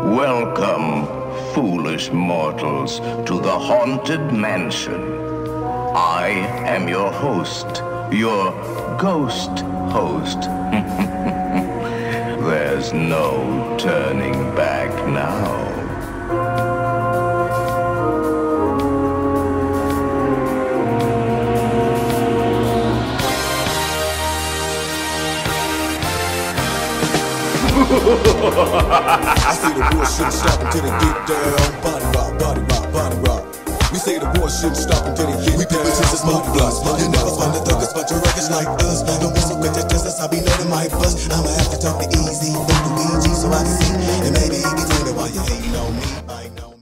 Welcome, foolish mortals, to the Haunted Mansion. I am your host, your ghost host. There's no turning back now. I say the war shouldn't stop until they get down. Body rock, body rock, body rock. We say the war shouldn't stop until they get down. We people just as smoke blocks. You never find the thuggers, but your records like us. Don't be so quick to test us, I be letting my bust. I'ma have to talk to Easy, Luigi, so I can see. And maybe he can tell me why you hating on me.